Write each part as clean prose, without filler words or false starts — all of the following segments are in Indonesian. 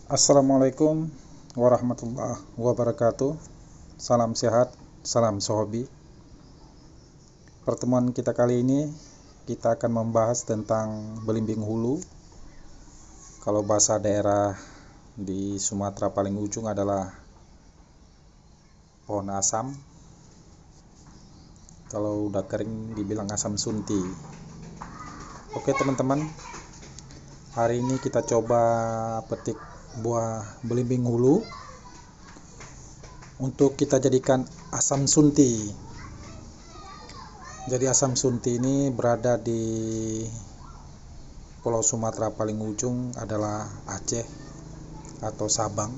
Assalamualaikum warahmatullahi wabarakatuh. Salam sehat, salam sehobi. Pertemuan kita kali ini kita akan membahas tentang belimbing hulu. Kalau bahasa daerah di Sumatera paling ujung adalah pohon asam. Kalau udah kering dibilang asam sunti. Oke teman-teman, hari ini kita coba petik buah belimbing hulu untuk kita jadikan asam sunti. Jadi asam sunti ini berada di Pulau Sumatera paling ujung adalah Aceh atau Sabang.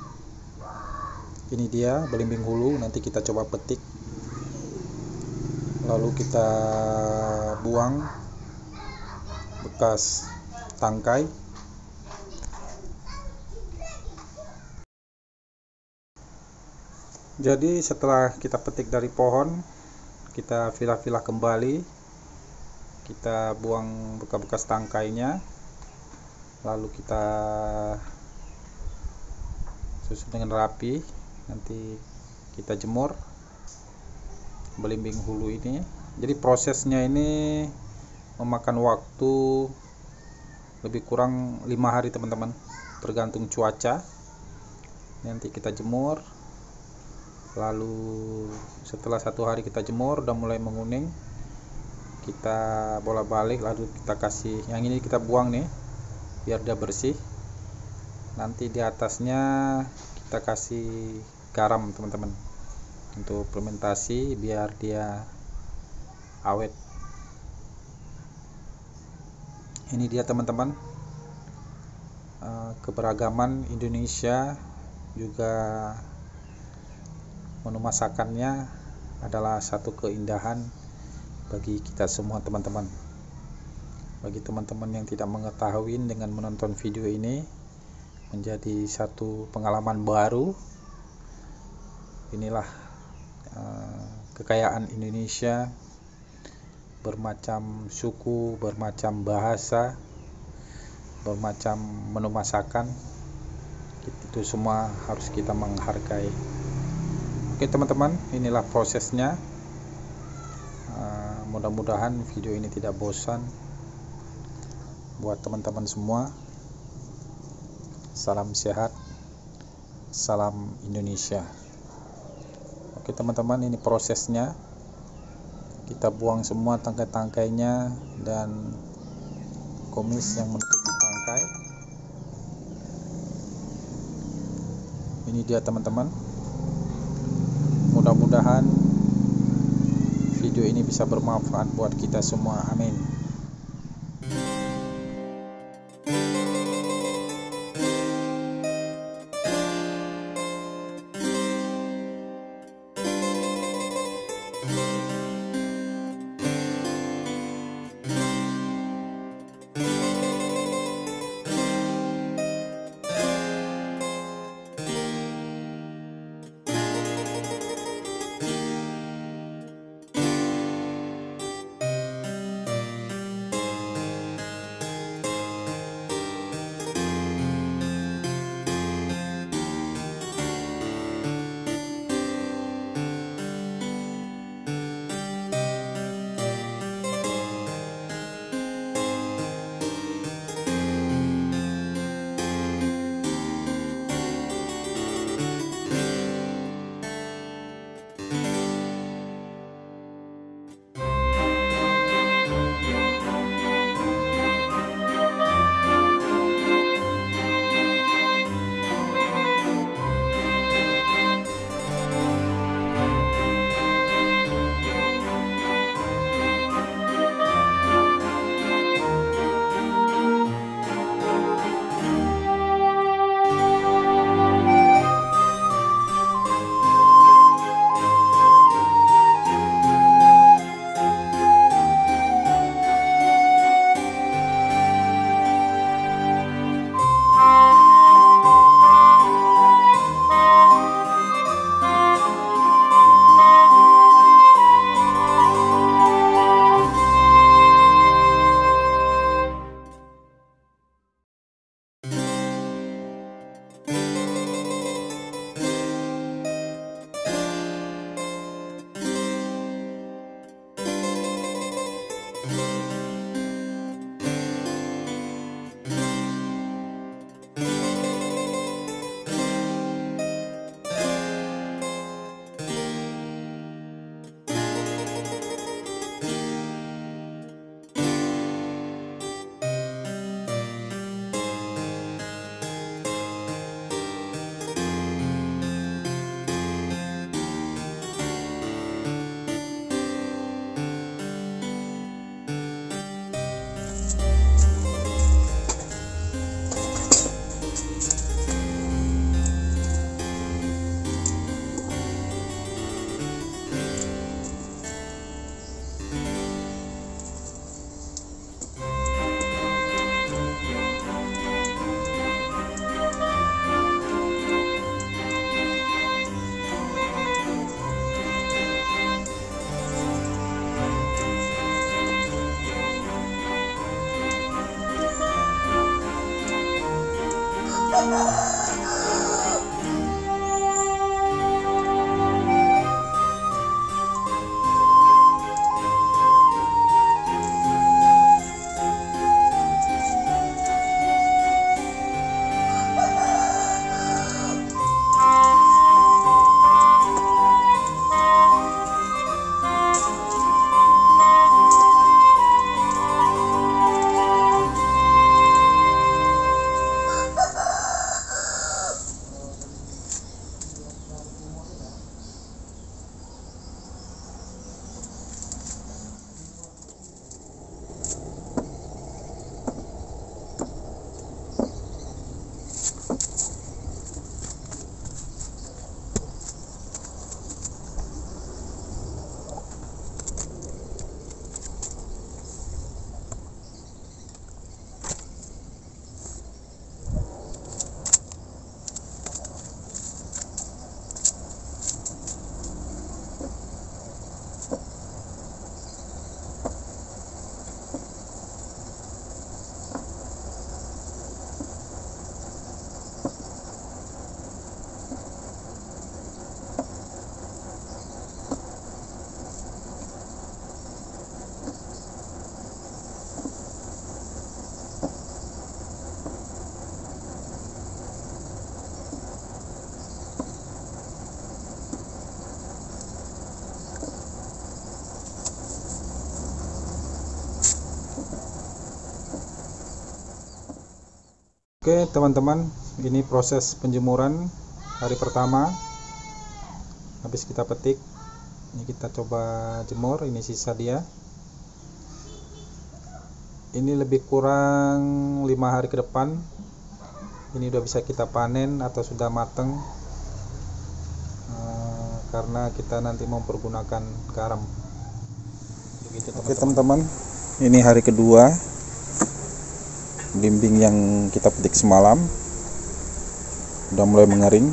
Ini dia belimbing hulu, nanti kita coba petik, lalu kita buang bekas tangkai. Jadi setelah kita petik dari pohon, kita filah-filah kembali, kita buang bekas-bekas tangkainya, lalu kita susun dengan rapi. Nanti kita jemur belimbing hulu ini. Jadi prosesnya ini memakan waktu lebih kurang 5 hari teman-teman, tergantung cuaca. Nanti kita jemur, lalu setelah 1 hari kita jemur udah mulai menguning, kita bolak-balik, lalu kita kasih, yang ini kita buang nih biar dia bersih. Nanti di atasnya kita kasih garam teman-teman untuk fermentasi biar dia awet. Ini dia teman-teman, keberagaman Indonesia, juga menu masakannya adalah satu keindahan bagi kita semua teman-teman. Bagi teman-teman yang tidak mengetahui, dengan menonton video ini menjadi satu pengalaman baru. Inilah kekayaan Indonesia, bermacam suku, bermacam bahasa, bermacam menu masakan. Itu semua harus kita menghargai. Oke teman-teman, inilah prosesnya. Mudah-mudahan video ini tidak bosan buat teman-teman semua. Salam sehat, salam Indonesia. Oke teman-teman, ini prosesnya. Kita buang semua tangkai-tangkainya dan kumis yang menutupi tangkai. Ini dia teman-teman. Mudah-mudahan video ini bisa bermanfaat buat kita semua. Amin. Oke teman-teman, ini proses penjemuran hari pertama. Habis kita petik, ini kita coba jemur. Ini sisa dia. Ini lebih kurang 5 hari ke depan ini udah bisa kita panen atau sudah mateng, karena kita nanti mau pergunakan garam. Begitu, teman-teman. Oke teman-teman, ini hari kedua blimbing yang kita petik semalam udah mulai mengering.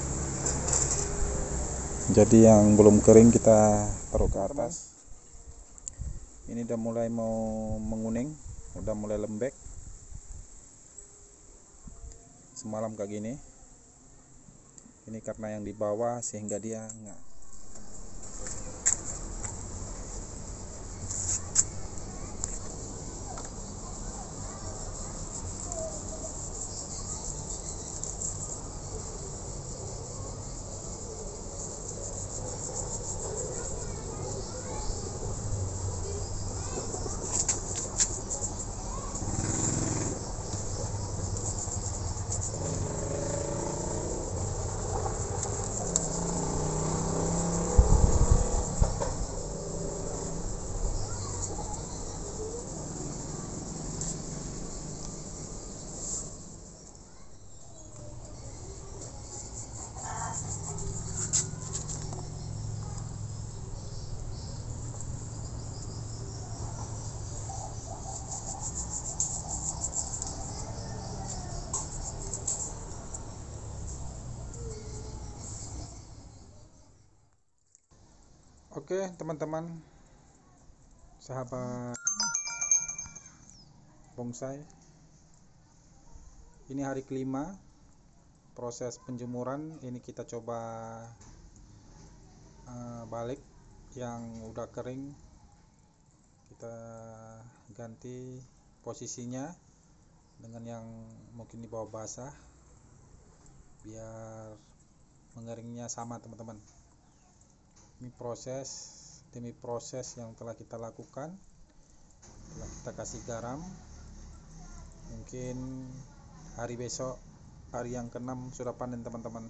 Jadi yang belum kering kita taruh ke atas. Ini udah mulai mau menguning, udah mulai lembek. Semalam kayak gini. Ini karena yang di bawah sehingga dia enggak. Oke teman-teman, sahabat bonsai, ini hari kelima proses penjemuran. Ini kita coba balik yang udah kering, kita ganti posisinya dengan yang mungkin di bawah basah biar mengeringnya sama teman-teman. Ini proses demi proses yang telah kita lakukan. Telah kita kasih garam. Mungkin hari besok, hari yang ke-6 sudah panen teman-teman.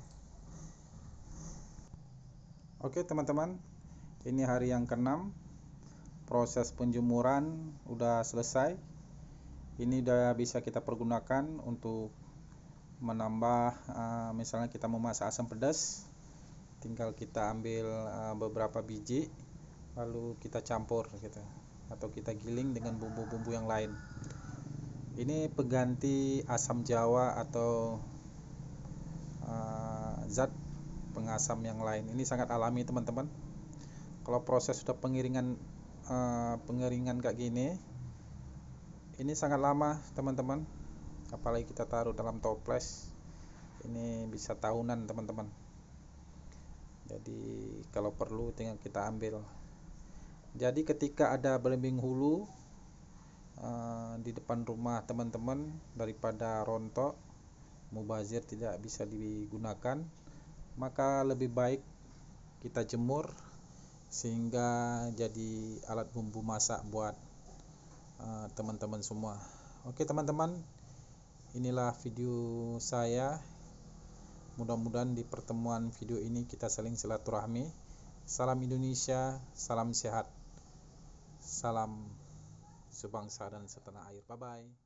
Oke teman-teman, ini hari yang ke-6 proses penjemuran udah selesai. Ini udah bisa kita pergunakan untuk menambah, misalnya kita memasak asam pedas, tinggal kita ambil beberapa biji lalu kita campur gitu, atau kita giling dengan bumbu-bumbu yang lain. Ini pengganti asam jawa atau zat pengasam yang lain. Ini sangat alami teman-teman. Kalau proses sudah pengeringan kayak gini, ini sangat lama teman-teman, apalagi kita taruh dalam toples. Ini bisa tahunan teman-teman. Jadi kalau perlu tinggal kita ambil. Jadi ketika ada belimbing hulu di depan rumah teman-teman, daripada rontok mubazir tidak bisa digunakan, maka lebih baik kita jemur sehingga jadi alat bumbu masak buat teman-teman semua. Oke teman-teman, inilah video saya. Mudah-mudahan di pertemuan video ini kita saling silaturahmi. Salam Indonesia, salam sehat, salam sebangsa dan setanah air. Bye bye.